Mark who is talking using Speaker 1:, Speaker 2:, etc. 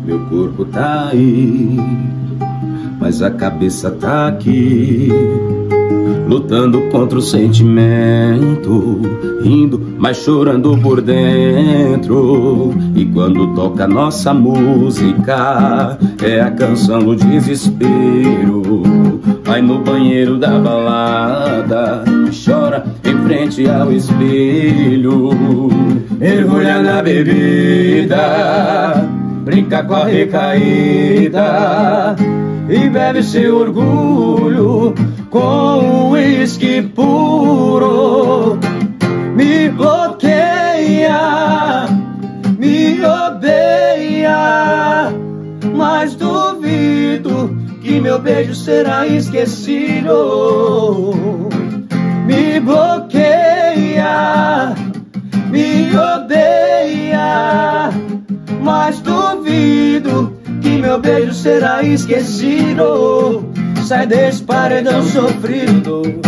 Speaker 1: Meu corpo tá aí, mas a cabeça tá aqui, lutando contra o sentimento, rindo, mas chorando por dentro. E quando toca nossa música, é a canção do desespero. Vai no banheiro da balada, chora em frente ao espelho, mergulha na bebida, brinca com a recaída e bebe seu orgulho com uísque puro. Me bloqueia, me odeia, mas duvido que meu beijo será esquecido. Me bloqueia, me odeia, mas duvido que meu beijo será esquecido. Sai desse paredão sofrido.